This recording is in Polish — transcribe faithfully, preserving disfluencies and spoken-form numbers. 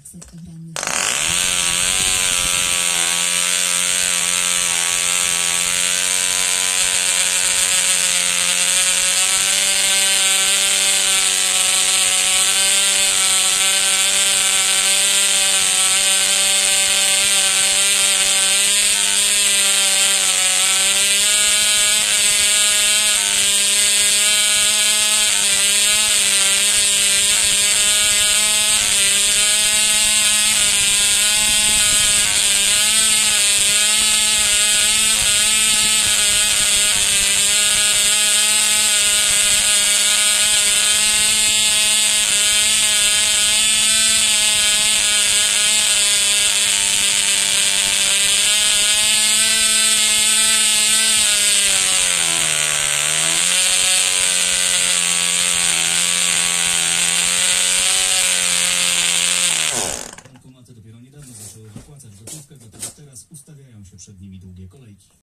w setkach rannych. Bankomaty dopiero niedawno zaczęły wypłacać gotówkę, dlatego teraz ustawiają się przed nimi długie kolejki.